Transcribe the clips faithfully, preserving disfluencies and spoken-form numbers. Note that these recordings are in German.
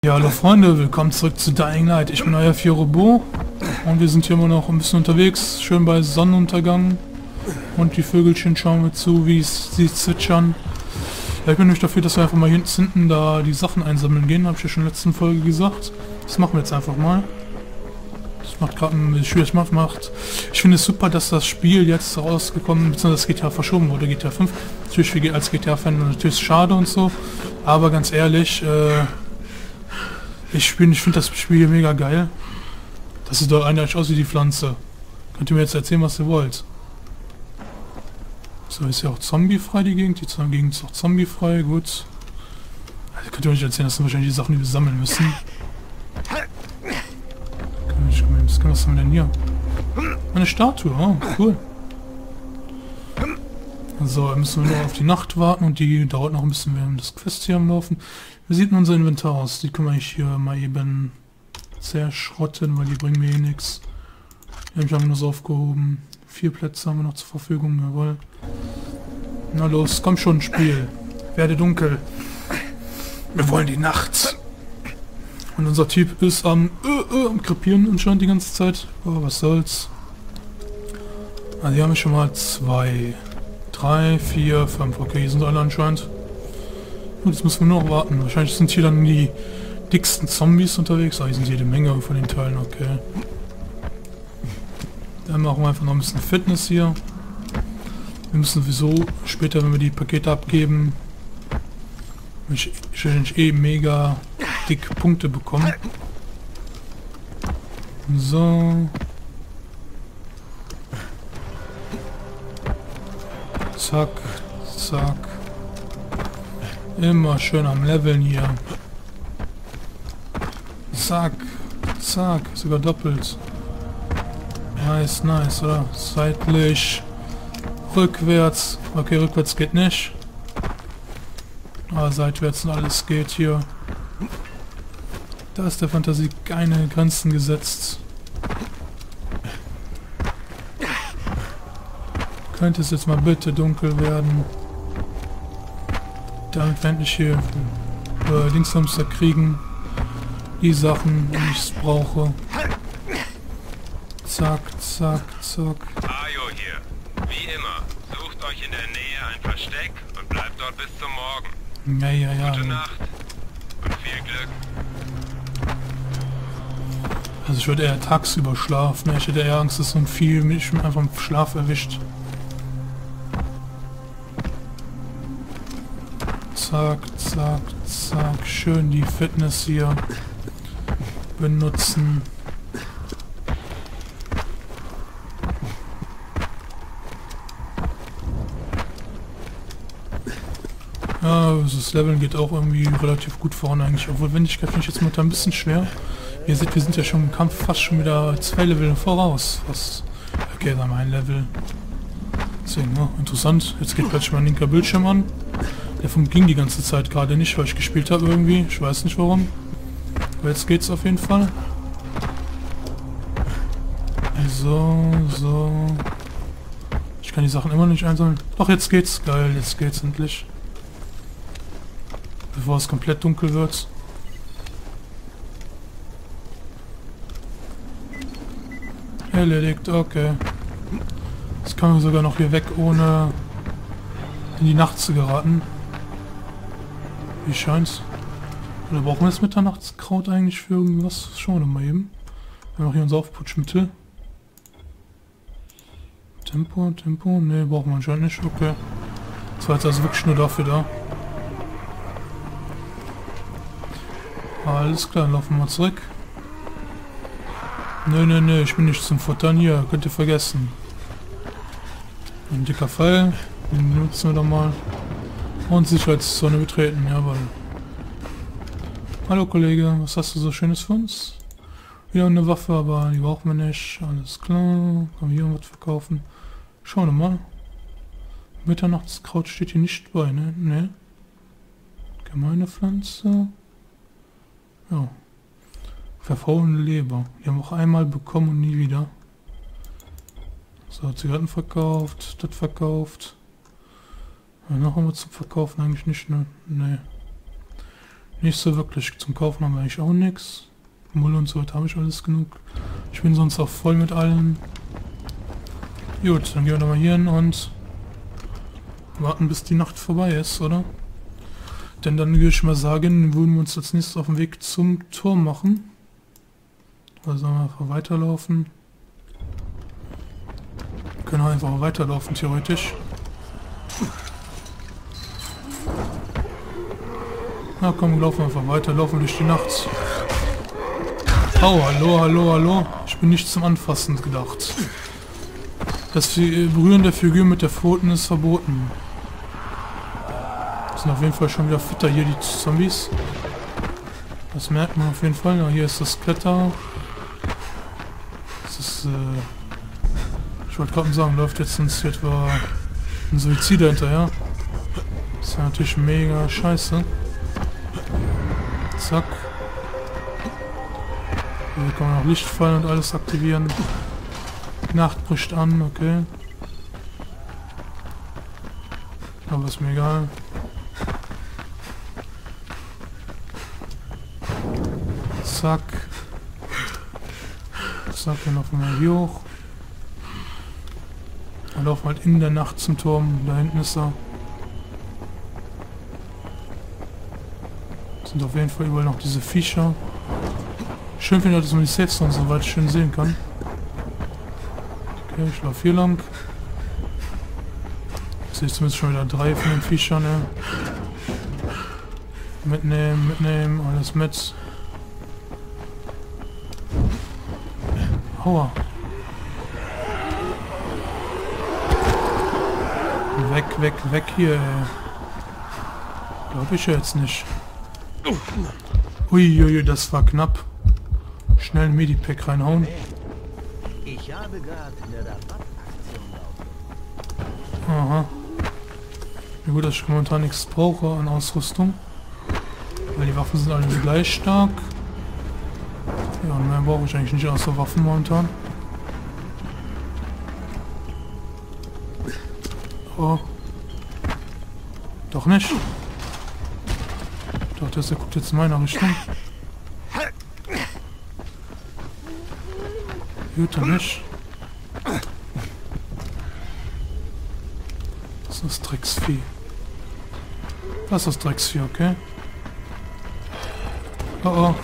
Ja, hallo Freunde, willkommen zurück zu Dying Light. Ich bin euer Firobo und wir sind hier immer noch ein bisschen unterwegs, schön bei Sonnenuntergang und die Vögelchen schauen wir zu, wie sie zwitschern. Ja, ich bin nämlich dafür, dass wir einfach mal hinten da die Sachen einsammeln gehen, habe ich ja schon in der letzten Folge gesagt. Das machen wir jetzt einfach mal. Das macht gerade ein bisschen schwierig macht. Ich finde es super, dass das Spiel jetzt rausgekommen, beziehungsweise das G T A verschoben wurde, G T A fünf. Natürlich wie als G T A-Fan natürlich schade und so, aber ganz ehrlich, äh, Ich, ich finde das Spiel mega geil. Das sieht doch eigentlich aus wie die Pflanze. Könnt ihr mir jetzt erzählen, was ihr wollt? So, ist ja auch zombiefrei die Gegend. Die Gegend ist auch zombiefrei, gut. Also könnt ihr mir nicht erzählen, das sind wahrscheinlich die Sachen, die wir sammeln müssen. Was haben wir denn hier? Eine Statue, oh, cool. So, dann müssen wir nur auf die Nacht warten und die dauert noch ein bisschen, wir haben das Quest hier am Laufen. Wie sieht denn unser Inventar aus? Die können wir hier mal eben zerschrotten, weil die bringen mir eh nichts. Die habe ich einfach nur so aufgehoben. Vier Plätze haben wir noch zur Verfügung, jawohl. Na los, komm schon, Spiel. Werde dunkel. Wir wollen die Nacht. Und unser Typ ist am, äh, äh, am krepieren anscheinend die ganze Zeit. Oh, was soll's. Also hier haben wir schon mal zwei. Drei, vier, fünf. Okay, hier sind alle anscheinend. Und jetzt müssen wir nur noch warten. Wahrscheinlich sind hier dann die dicksten Zombies unterwegs. Ah, hier sind jede Menge von den Teilen, okay. Dann machen wir einfach noch ein bisschen Fitness hier. Wir müssen sowieso später, wenn wir die Pakete abgeben, wahrscheinlich eh mega dick Punkte bekommen. So. Zack, zack. Immer schön am Leveln hier. Zack, zack, sogar doppelt. Nice, nice, oder? Seitlich. Rückwärts. Okay, rückwärts geht nicht. Aber seitwärts und alles geht hier. Da ist der Fantasie keine Grenzen gesetzt. Könnte es jetzt mal bitte dunkel werden. Damit wir endlich hier äh, Dingshamster kriegen. Die Sachen, die ich brauche. Zack, zack, zack. Ajo hier. Wie immer. Sucht euch in der Nähe ein Versteck und bleibt dort bis zum Morgen. Ja, ja, ja. Gute Nacht und viel Glück. Also ich würde eher tagsüber schlafen. Ich hätte eher Angst, dass so ein Vieh mich einfach im Schlaf erwischt. Zack, zack, zack. Schön die Fitness hier benutzen. Ja, das Leveln geht auch irgendwie relativ gut voran eigentlich. Obwohl Wendigkeit finde ich jetzt momentan ein bisschen schwer. Wie ihr seht, wir sind ja schon im Kampf fast schon wieder zwei Level voraus. Fast. Okay, dann mal ein Level. Deswegen, oh, interessant. Jetzt geht plötzlich mein linker Bildschirm an. Der ging die ganze Zeit gerade nicht, weil ich gespielt habe irgendwie. Ich weiß nicht warum. Aber jetzt geht's auf jeden Fall. So, so. Ich kann die Sachen immer nicht einsammeln. Doch, jetzt geht's. Geil, jetzt geht's endlich. Bevor es komplett dunkel wird. Erledigt, okay. Jetzt können wir sogar noch hier weg, ohne in die Nacht zu geraten. Wie scheint's? Oder brauchen wir das Mitternachtskraut eigentlich für irgendwas? Schauen wir mal eben. Wir haben auch hier unser Aufputschmittel. Tempo, Tempo. Ne, brauchen wir anscheinend nicht. Okay. Das war jetzt also wirklich nur dafür da. Alles klar, dann laufen wir mal zurück. Ne, ne, ne, ich bin nicht zum Futtern hier. Könnt ihr vergessen. Ein dicker Pfeil. Den benutzen wir doch mal. Und Sicherheitszone betreten, jawohl. Hallo Kollege, was hast du so Schönes für uns? Wieder eine Waffe, aber die brauchen wir nicht. Alles klar. Können wir hier was verkaufen? Schauen wir mal. Mitternachtskraut steht hier nicht bei, ne? Ne. Gemeine Pflanze. Ja. Verfaulene Leber. Die haben wir auch einmal bekommen und nie wieder. So, Zigaretten verkauft, das verkauft. Ja, noch haben wir zum Verkaufen eigentlich nicht, ne? Nee. Nicht so wirklich. Zum Kaufen haben wir eigentlich auch nichts. Mull und so habe ich alles genug. Ich bin sonst auch voll mit allem. Gut, dann gehen wir nochmal hier hin und warten, bis die Nacht vorbei ist, oder? Denn dann würde ich mal sagen, würden wir uns als nächstes auf den Weg zum Turm machen. Also einfach weiterlaufen. Wir können einfach weiterlaufen, theoretisch. Na komm, wir laufen einfach weiter, laufen durch die Nacht. Oh, hallo, hallo, hallo. Ich bin nicht zum Anfassen gedacht. Das Berühren der Figur mit der Pfoten ist verboten. Sind auf jeden Fall schon wieder fitter hier, die Zombies. Das merkt man auf jeden Fall. Ja, hier ist das Kletter. Das ist, äh ich wollte gerade sagen, läuft jetzt uns hier etwa ein Suizider hinterher. Das ist ja natürlich mega scheiße. Zack. Hier kann man auch Lichtfallen und alles aktivieren. Nacht bricht an, okay. Aber ist mir egal. Zack. Zack, dann laufen wir hier hoch. Wir laufen halt in der Nacht zum Turm. Da hinten ist er. Das sind auf jeden Fall überall noch diese Viecher. Schön finde ich, dass man die Safe Zones so weit schön sehen kann. Okay, ich laufe hier lang. Ich sehe zumindest schon wieder drei von den Viechern. Ja. Mitnehmen, mitnehmen, alles mit. Aua. Weg, weg, weg hier, ey. Glaube ich ja jetzt nicht. Uiuiui, das war knapp. Schnell ein Medipack reinhauen. Ich habe gerade eine Rabattaktion laufen. Aha. Ja gut, dass ich momentan nichts brauche an Ausrüstung. Weil die Waffen sind alle gleich stark. Ja, und mehr brauche ich eigentlich nicht außer Waffen momentan. Oh. Doch nicht. Ich dachte, der guckt jetzt in meine Richtung. Hört er nicht. Das ist das Drecksvieh. Das ist das Drecksvieh, okay. Oh oh.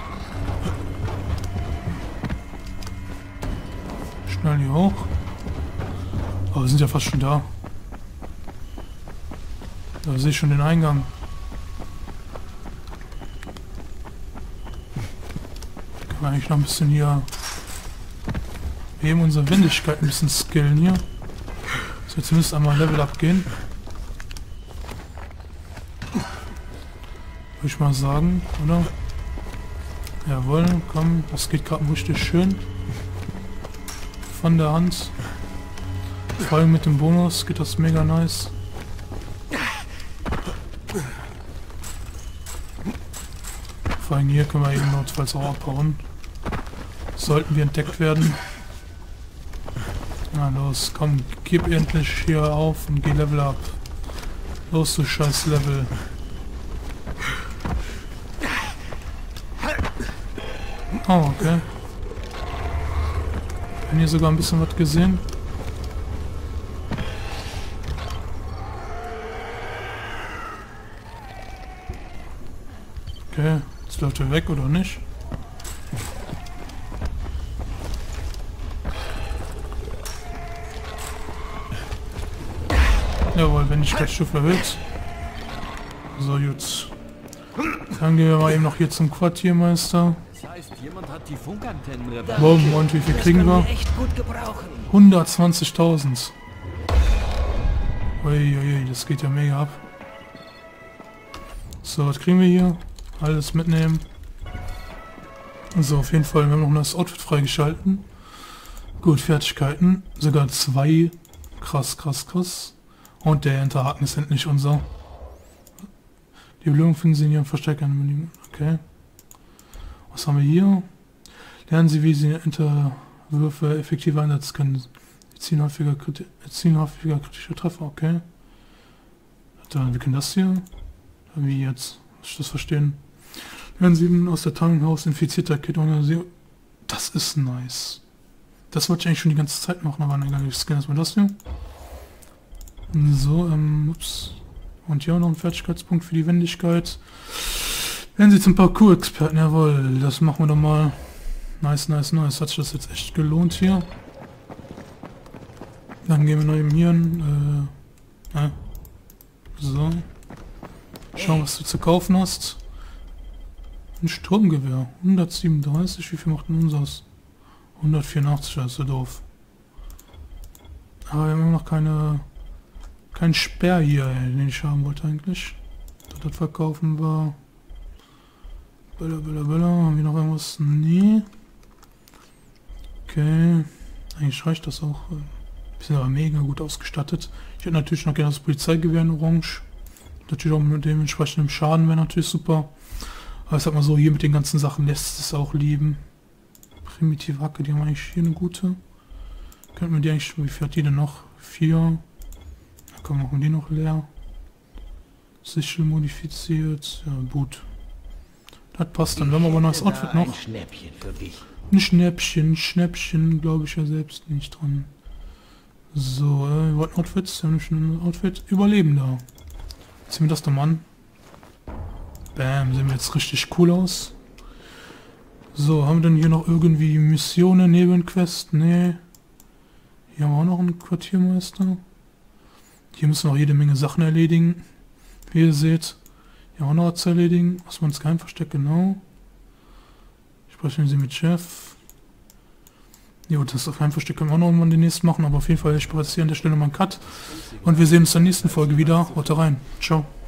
Schnell hier hoch. Oh, wir sind ja fast schon da. Da sehe ich schon den Eingang. Können wir eigentlich noch ein bisschen hier eben unsere Wendigkeit ein bisschen skillen hier. Dass wir zumindest einmal Level up gehen. Würde ich mal sagen, oder? Jawohl, komm, das geht gerade richtig schön. Von der Hand. Vor allem mit dem Bonus geht das mega nice. Vor allem hier können wir eben notfalls auch abhauen. Sollten wir entdeckt werden. Na los, komm, gib endlich hier auf und geh Level up. Los, du scheiß Level. Oh, okay. Haben hier sogar ein bisschen was gesehen. Okay, jetzt läuft er weg oder nicht? Jawohl, Wendigkeitsstufe erhöht. So, gut. Dann gehen wir mal eben noch hier zum Quartiermeister. Das heißt, jemand hat die Funkantennen repariert. Boom, und wie viel kriegen wir? Echt gut gebrauchen. hundertzwanzigtausend. Uiuiui, das geht ja mega ab. So, was kriegen wir hier? Alles mitnehmen. So, auf jeden Fall, wir haben noch das Outfit freigeschalten. Gut, Fertigkeiten. Sogar zwei. Krass, krass, krass. Und der Enterhaken ist endlich unser. Die Belohnung finden Sie in Ihrem Versteck an Menü. Okay. Was haben wir hier? Lernen Sie, wie Sie Enterwürfe effektiv einsetzen können. Erzielen häufiger, kriti erzielen häufiger kritische Treffer. Okay. Dann, wir können das hier. Wie jetzt? Muss ich das verstehen? Hören Sie aus der Tarnung heraus, infizierter Kid ohne Sie. Das ist nice. Das wollte ich eigentlich schon die ganze Zeit machen, aber egal, ich scanne erstmal das hier. So, ähm, ups. Und hier auch noch ein Fertigkeitspunkt für die Wendigkeit. Werden Sie zum Parcours-Experten, jawohl, das machen wir doch mal. Nice, nice, nice. Hat sich das jetzt echt gelohnt hier. Dann gehen wir noch eben hier hin. Äh, äh. So. Schauen, was du zu kaufen hast. Ein Sturmgewehr. hundertsiebenunddreißig. Wie viel macht denn unseres? hundertvierundachtzig, das ist so doof. Aber wir haben immer noch keine... Kein Speer hier, ey, den ich haben wollte eigentlich. Das, das verkaufen wir. Böller, böller, böller. Haben wir noch irgendwas? Nee. Okay. Eigentlich reicht das auch. Wir sind aber mega gut ausgestattet. Ich hätte natürlich noch gerne das Polizeigewehr in Orange. Natürlich auch mit dementsprechendem Schaden wäre natürlich super. Aber ich sag mal so, hier mit den ganzen Sachen lässt es auch lieben. Primitive Hacke, die haben eigentlich hier eine gute. Könnten wir die eigentlich, wie viel hat die denn noch? Vier. Da können wir machen die noch leer. Sichel modifiziert. Ja, gut. Das passt dann. Wenn wir aber ein neues Outfit noch. Ein Schnäppchen für dich. Ein Schnäppchen, Schnäppchen, glaube ich ja selbst nicht dran. So, äh, wir wollten Outfits, wir haben nämlich ein Outfit. Überlebender. Ziehen wir das doch mal an. Bam, sehen wir jetzt richtig cool aus. So, haben wir denn hier noch irgendwie Missionen, Nebenquest? Nee. Hier haben wir auch noch einen Quartiermeister. Hier müssen wir auch jede Menge Sachen erledigen. Wie ihr seht. Hier auch noch was zu erledigen. Was man ins Geheimversteck, genau. Sprechen Sie mit Chef. Jo, das Geheimversteck können wir auch noch irgendwann demnächst machen, aber auf jeden Fall, ich spreche jetzt hier an der Stelle mal einen Cut. Und wir sehen uns in der nächsten Folge wieder. Haut rein. Ciao.